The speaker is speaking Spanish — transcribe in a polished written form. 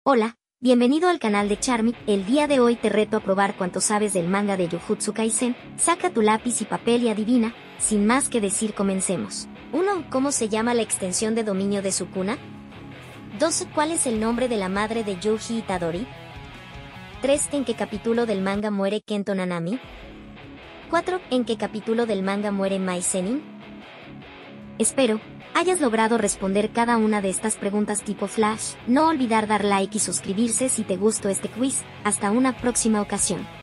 Hola, bienvenido al canal de Charmy. El día de hoy te reto a probar cuánto sabes del manga de Jujutsu Kaisen. Saca tu lápiz y papel y adivina. Sin más que decir, comencemos. 1. ¿Cómo se llama la extensión de dominio de Sukuna? 2. ¿Cuál es el nombre de la madre de Yuji Itadori? 3. ¿En qué capítulo del manga muere Kento Nanami? 4. ¿En qué capítulo del manga muere Mai Zenin? Espero hayas logrado responder cada una de estas preguntas tipo flash. No olvidar dar like y suscribirse si te gustó este quiz. Hasta una próxima ocasión.